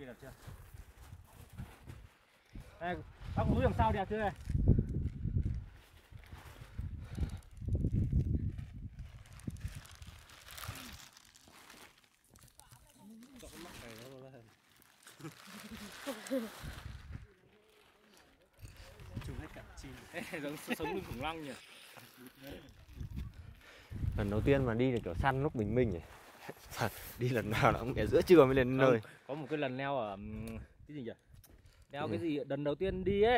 kia đẹp chưa? Đây, bác núi đằng sau đẹp chưa này? Chụp hết cả chim. Giống sống lưng khủng long nhỉ? Lần đầu tiên mà đi được kiểu săn lúc bình minh nhỉ. Đi lần nào nó cũng kể giữa trưa mới lên nơi. Có một cái lần leo ở cái gì nhỉ? Leo cái gì lần đầu tiên đi ấy.